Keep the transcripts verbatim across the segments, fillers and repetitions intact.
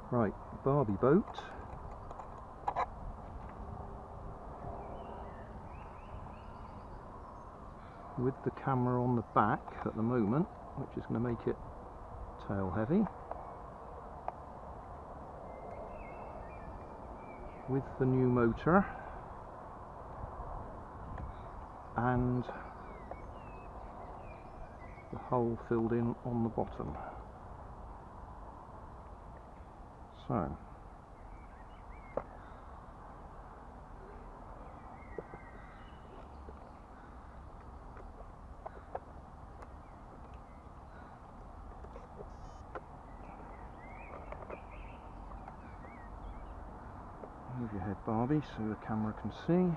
Right, Barbie boat. With the camera on the back at the moment, which is going to make it tail heavy. With the new motor and the hole filled in on the bottom. So move your head, Barbie, so the camera can see.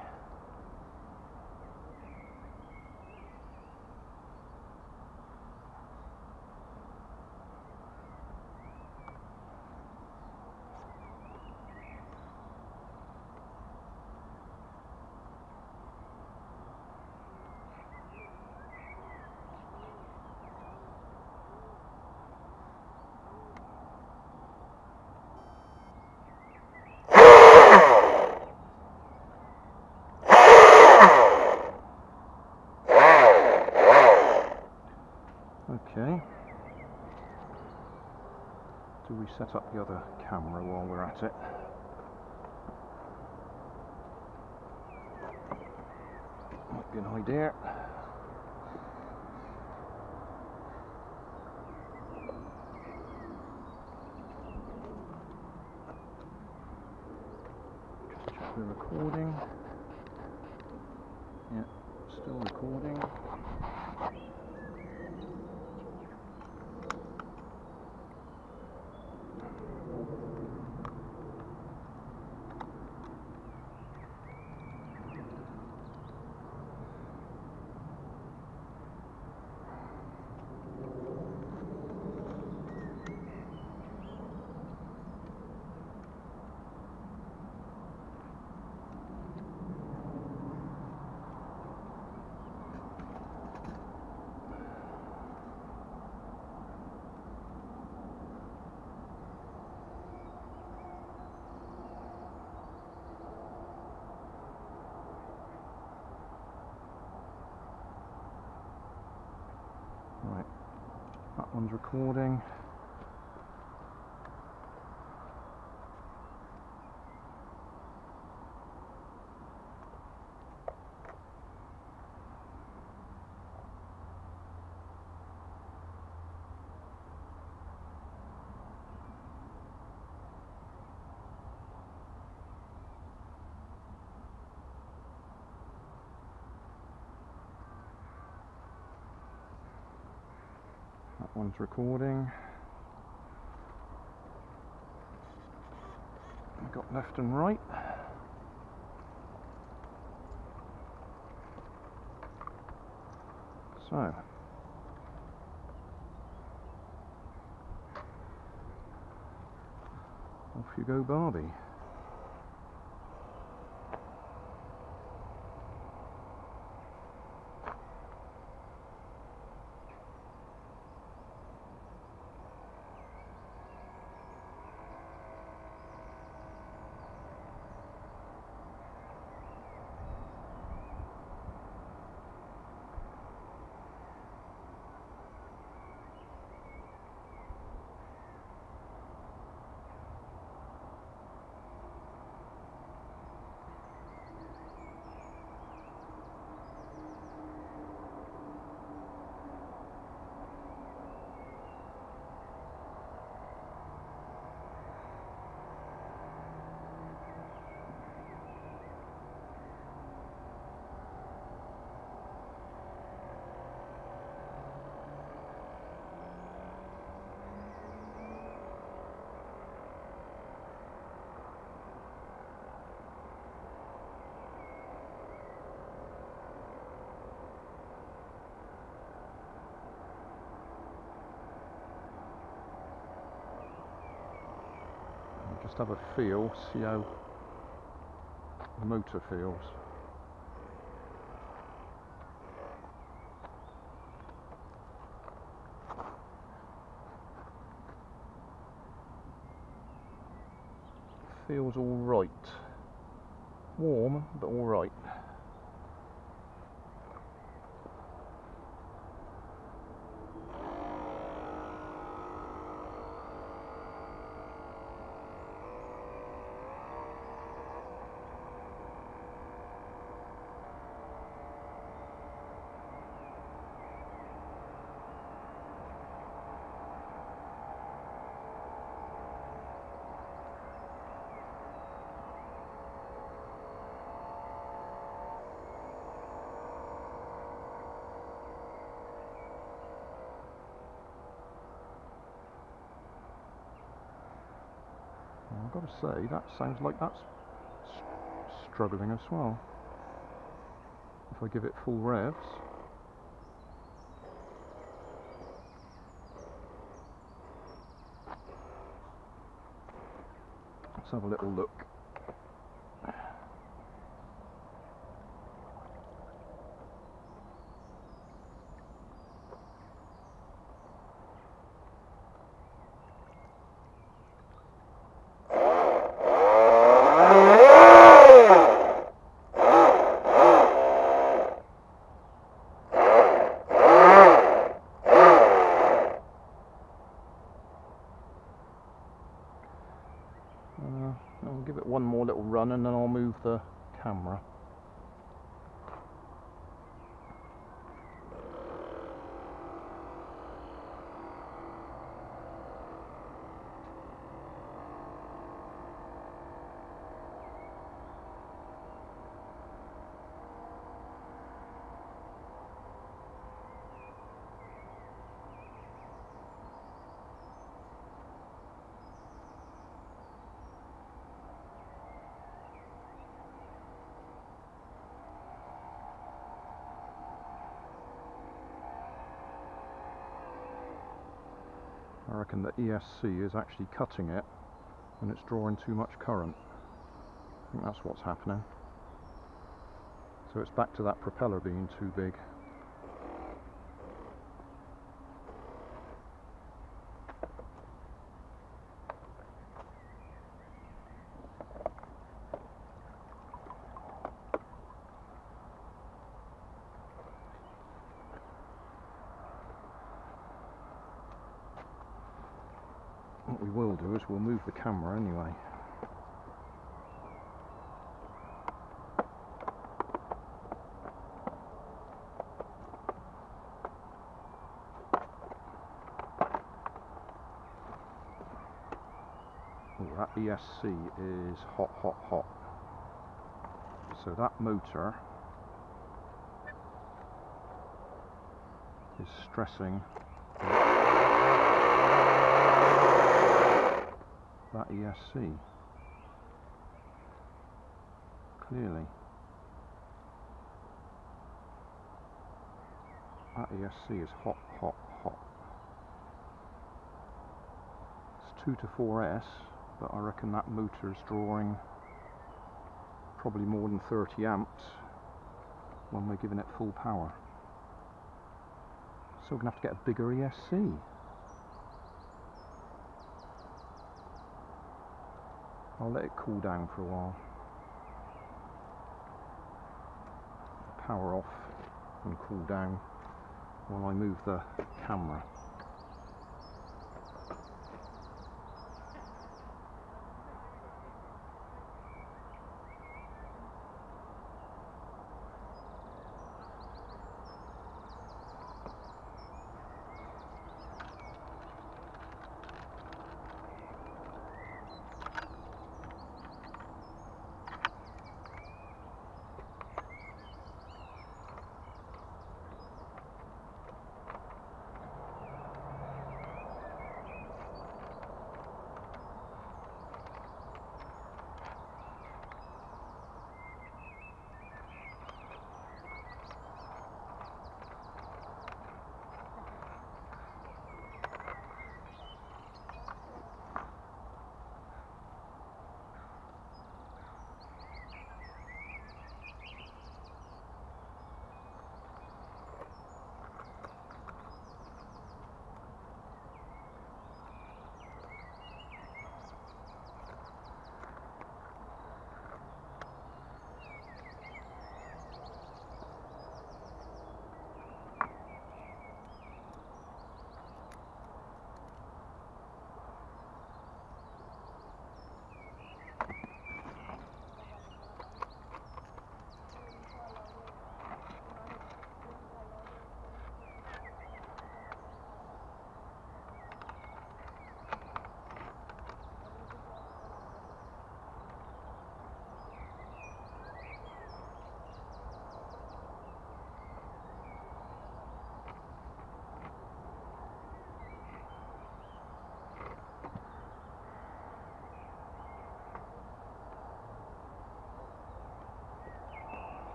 Okay. Do we set up the other camera while we're at it? Might be an idea. Just check we're recording. Yeah, still recording. Right, that one's recording. That one's recording. We've got left and right. So, off you go, Barbie. Just have a feel, see how the motor feels. feels all right. Warm, but all right. I've got to say, that sounds like that's struggling as well. If I give it full revs. Let's have a little look. Uh, I'll give it one more little run and then I'll move the camera. I reckon the E S C is actually cutting it and it's drawing too much current. I think that's what's happening. So it's back to that propeller being too big. What we will do is we'll move the camera anyway. Oh, that E S C is hot, hot, hot. So that motor is stressing that E S C. Clearly. That E S C is hot, hot, hot. It's two to four S, but I reckon that motor is drawing probably more than thirty amps when we're giving it full power. So we're going to have to get a bigger E S C. I'll let it cool down for a while. Power off and cool down while I move the camera.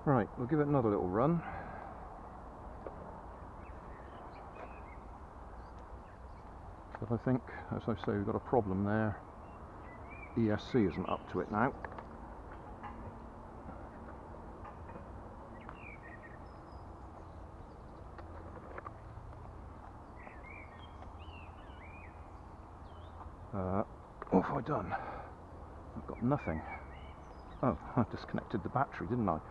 Right, we'll give it another little run. But I think, as I say, we've got a problem there. E S C isn't up to it now. Uh, what have I done? I've got nothing. Oh, I disconnected the battery, didn't I?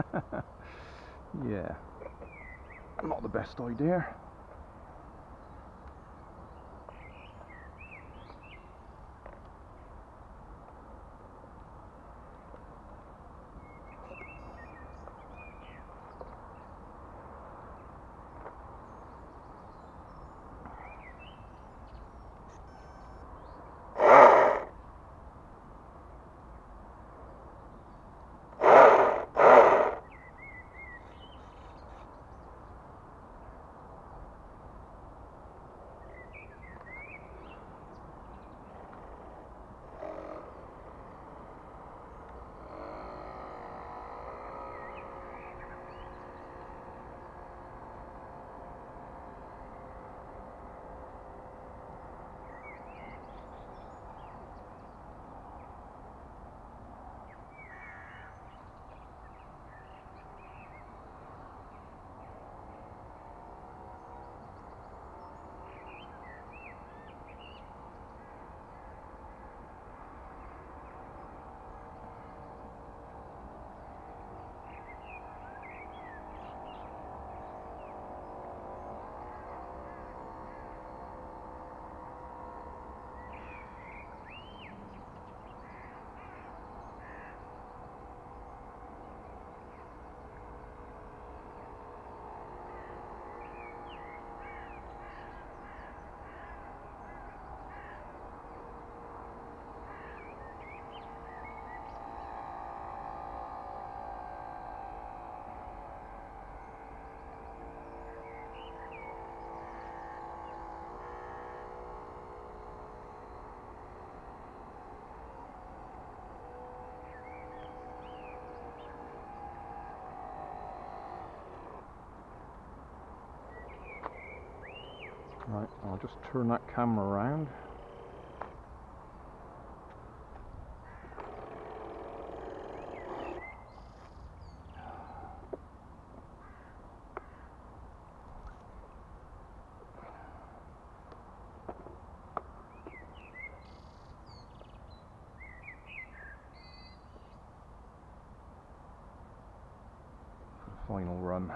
Yeah, not the best idea. Right, I'll just turn that camera around. Final run.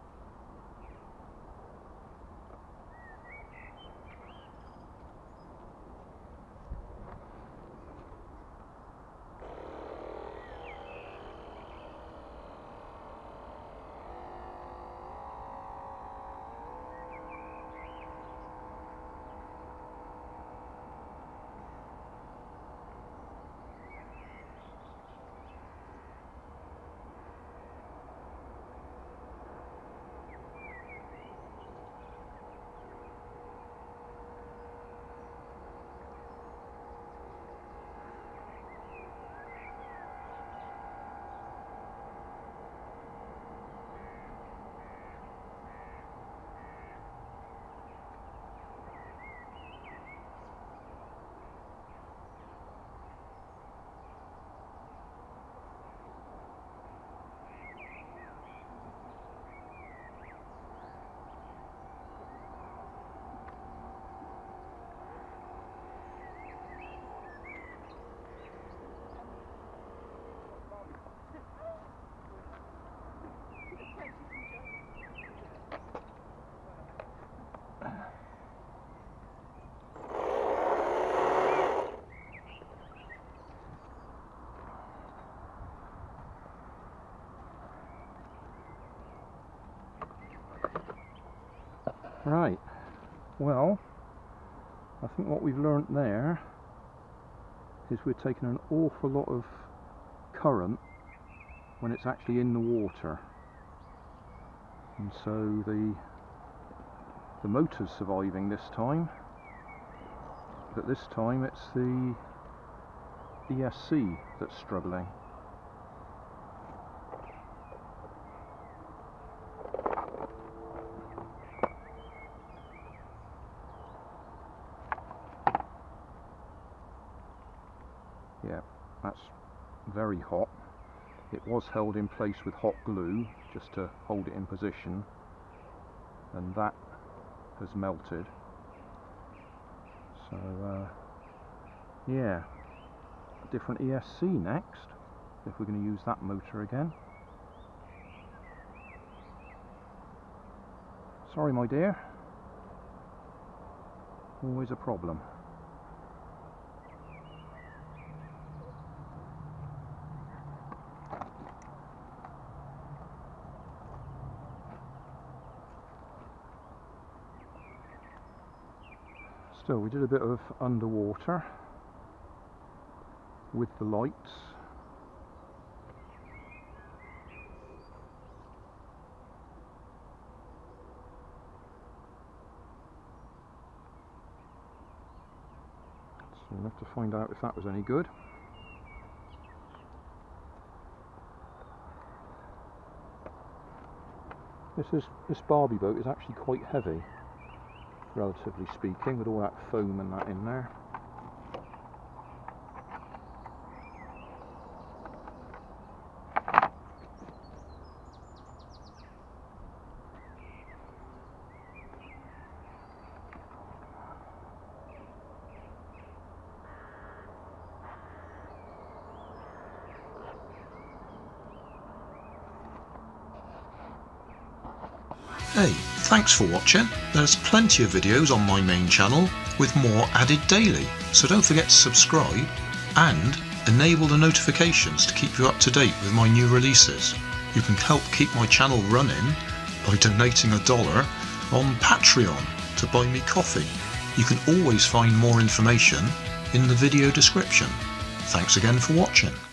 Right, well, I think what we've learnt there is we're taking an awful lot of current when it's actually in the water, and so the the motor's surviving this time, but this time it's the E S C that's struggling. Yeah, that's very hot. It was held in place with hot glue just to hold it in position, and that has melted. So uh, yeah, a different E S C next, if we're going to use that motor again. Sorry my dear, always a problem. Still, we did a bit of underwater with the lights. So we'll have to find out if that was any good. This is this Barbie boat is actually quite heavy, relatively speaking, with all that foam and that in there. Hey, thanks for watching. There's plenty of videos on my main channel with more added daily, so don't forget to subscribe and enable the notifications to keep you up to date with my new releases. You can help keep my channel running by donating a dollar on Patreon to buy me coffee. You can always find more information in the video description. Thanks again for watching.